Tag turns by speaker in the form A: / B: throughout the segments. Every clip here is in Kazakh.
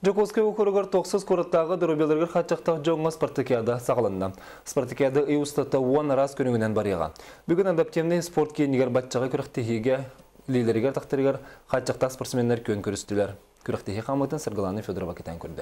A: Жокускай окургар тоқсыз кораттағы дұрубелерге қатшақтақ жоңға спартакиада сағылынды. Спартакиада ұйыстаты 10 раз күнігінен барыға. Бүгін адаптивный спорт кейінігер батчаға күріқтігіге лейлерігер тақтырығар қатшақтақ спортсменлер көн көрістілер. Күріқтігі қамытын Сырғыланы Федорова кетен көрді.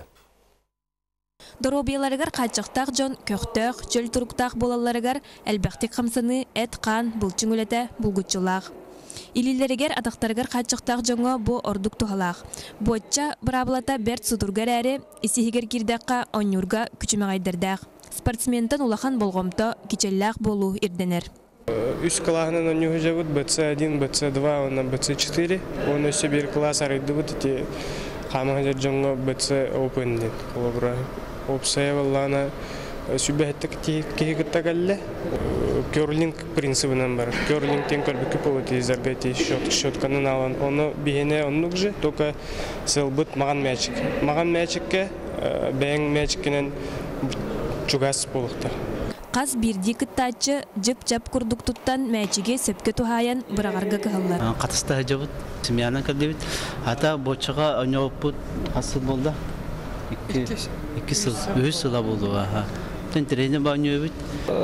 B: Дұрубелерігер қатшақтақ жон көқтіқ, жөл тұрықтақ болаларығар әлбәқтік қамсыны әт қан бұлчың өлеті бұлғытчылақ. Илилеригер атақтарыгар қатшықтақ жоңы бұ ордук тухалақ. Бұтча бұрабылата бәрт судургар әрі, исихигер кирдаққа онюрга күчімағайдырдақ. Спортсментен улахан болғымты кичеллақ болу ирденер.
C: Үш клағынан онюғы жабыд, БЦ1, БЦ2, оны БЦ4. Оны өсі бір класс арайды бұд, қамағажар жоңы БЦ опенден. Опсая болғана сүбәттік кейгіттік әлі. Кёрлинг принцибінен бар. Кёрлингтен көрбікі поводы изаргайты шотканын алан. Оны бейіне онлық же, тока сылбыт маған мәчік. Маған мәчікке бәйін мәчіккенен чугас болықты.
B: Қаз бірді күттачы жып-жап күрдік тұттан мәчіге сөпке тухаян бұрағарға кығылар.
D: Қатысты жабыт, семьяны кәлдебіт. Ата бочыға өне асыл болды. 2 сыл, 3 сыла болды. Тренер баню бит.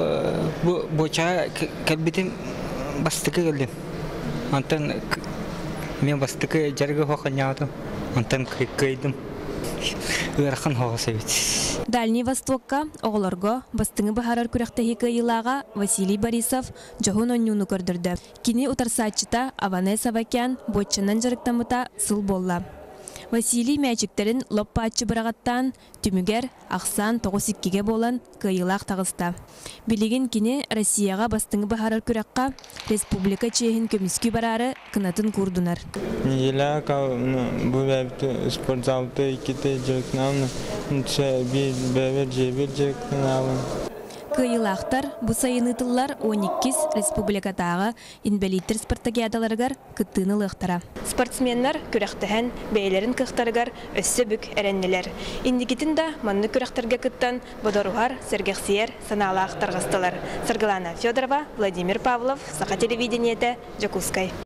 E: Боча кәлбитем бастыкы келдем. Антан мен бастыкы жарга хоханяды. Антан кайдым. Өрхан хогасы бит.
B: Дальний Востокка оғыларға бастыңы бахарар күрәқтегі кайылаға Василий Борисов жоғын онюны көрдірді. Кини утарсатчыта Аване Савакян боччанан жарықтамыта сыл болла. Василий мәчіктерін лоппатчы бірағаттан түмігер ақсан 9-2-ге болан кайылақ тағыста. Білеген кені Россияға бастыңы бахарар күрәққа республика чейін көміскі барары кынатын көрдінар.
F: Неделя бұл әбіті спорт залты 2-те жүрікнауны, бәбір жебір жүрікнауны.
B: Кайылақтар бұ сайынытылар 12 республикатағы инвалидтер спартакиадаларығар күттіні лықтара. Спортсменлар күрәқтіген бәйлерін қықтарығар өссі бүк әрәннелер. Индикетін да манны күрәқтарға күттан Бодоруғар, Сергексиер саналы ақтарғыстылар. Сырғылана Федорова, Владимир Павлов, Сақа телевидениеті, Жокускай.